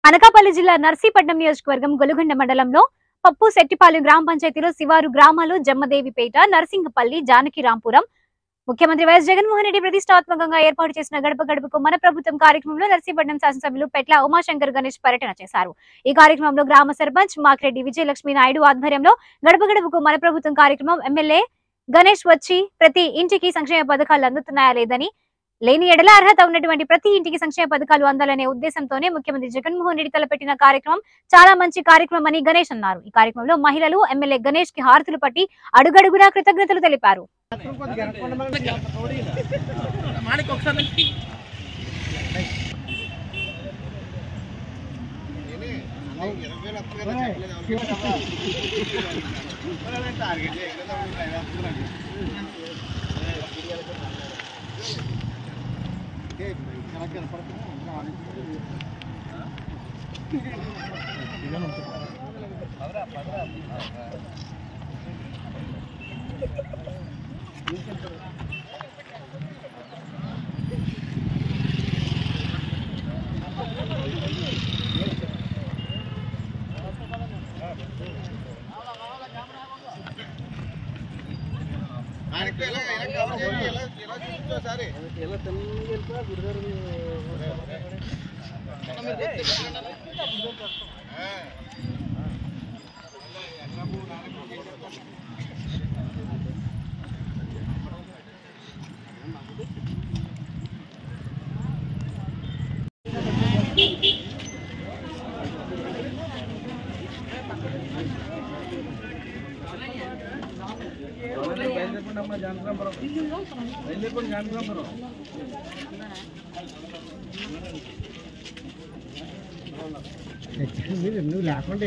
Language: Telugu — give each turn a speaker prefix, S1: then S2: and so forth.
S1: అనకాపల్లి జిల్లా నర్సీపట్నం నియోజకవర్గం గొలుగొండ మండలంలో పప్పు శెట్టిపాలెం గ్రామ పంచాయతీలో శివారు గ్రామాలు జమ్మదేవిపేట, నర్సింగపల్లి, జానకిరాంపురం ముఖ్యమంత్రి వైఎస్ జగన్మోహన్ రెడ్డి ప్రతిష్టాత్మకంగా ఏర్పాటు చేసిన గడప గడపకు మన ప్రభుత్వం కార్యక్రమంలో నర్సీపట్నం శాసనసభ్యులు పెట్ల ఉమాశంకర్ గణేష్ పర్యటన చేశారు। ఈ కార్యక్రమంలో గ్రామ సర్పంచ్ మాకిరెడ్డి విజయలక్ష్మి నాయుడు ఆధ్వర్యంలో గడప గడపకు మన ప్రభుత్వం కార్యక్రమం ఎమ్మెల్యే గణేష్ వచ్చి ప్రతి ఇంటికి సంక్షేమ పథకాలు అందుతున్నాయా లేదని, లేని ఎడల అర్హత ఉన్నటువంటి ప్రతి ఇంటికి సంక్షేమ పథకాలు అందాలనే ఉద్దేశంతోనే ముఖ్యమంత్రి జగన్మోహన్ రెడ్డి తలపెట్టిన కార్యక్రమం చాలా మంచి కార్యక్రమం అని గణేష్ అన్నారు। ఈ కార్యక్రమంలో మహిళలు ఎమ్మెల్యే గణేష్ కి హారతులు పట్టి అడుగడుగునా కృతజ్ఞతలు తెలిపారు।
S2: నువ్వు లేకుండా